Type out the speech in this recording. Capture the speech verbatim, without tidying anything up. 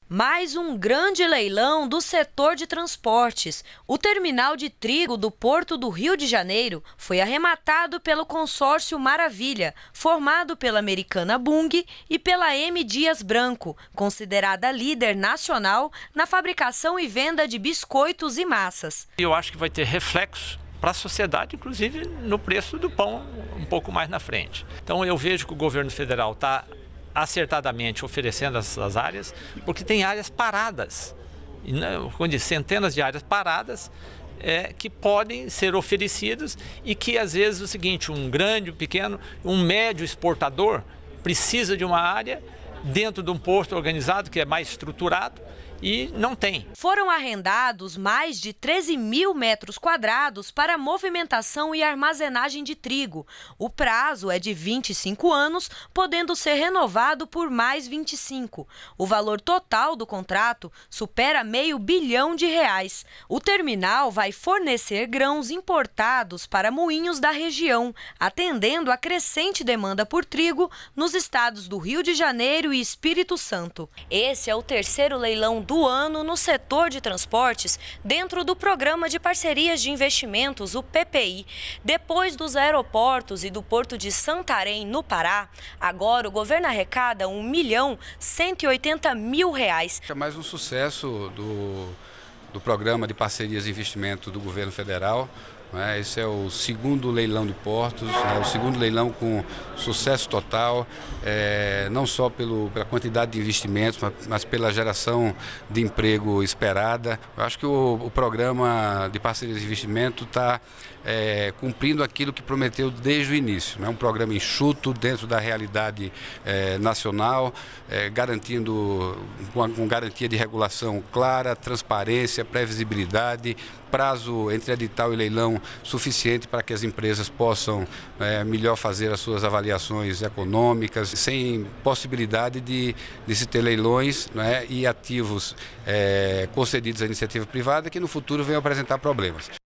Mais um grande leilão do setor de transportes. O terminal de trigo do Porto do Rio de Janeiro foi arrematado pelo consórcio Maravilha, formado pela americana Bunge e pela M. Dias Branco, considerada líder nacional na fabricação e venda de biscoitos e massas. Eu acho que vai ter reflexo para a sociedade, inclusive no preço do pão um pouco mais na frente. Então eu vejo que o governo federal está acertadamente oferecendo essas áreas, porque tem áreas paradas, onde centenas de áreas paradas é, que podem ser oferecidas e que às vezes é o seguinte, um grande, um pequeno, um médio exportador precisa de uma área dentro de um porto organizado que é mais estruturado e não tem. Foram arrendados mais de treze mil metros quadrados para movimentação e armazenagem de trigo. O prazo é de vinte e cinco anos, podendo ser renovado por mais vinte e cinco. O valor total do contrato supera meio bilhão de reais. O terminal vai fornecer grãos importados para moinhos da região, atendendo a crescente demanda por trigo nos estados do Rio de Janeiro e Espírito Santo. Esse é o terceiro leilão do ano no setor de transportes dentro do Programa de Parcerias de Investimentos, o P P I. Depois dos aeroportos e do Porto de Santarém, no Pará, agora o governo arrecada um milhão cento e oitenta mil reais. É mais um sucesso do, do Programa de Parcerias de Investimento do governo federal. Esse é o segundo leilão de portos, é o segundo leilão com sucesso total, é, não só pelo, pela quantidade de investimentos, mas, mas pela geração de emprego esperada. Eu acho que o, o programa de parcerias de investimento está é, cumprindo aquilo que prometeu desde o início. É um programa enxuto dentro da realidade é, nacional, é, garantindo com, com garantia de regulação clara, transparência, previsibilidade, prazo entre edital e leilão suficiente para que as empresas possam é, melhor fazer as suas avaliações econômicas, sem possibilidade de, de se ter leilões, né, e ativos é, concedidos à iniciativa privada que no futuro venham apresentar problemas.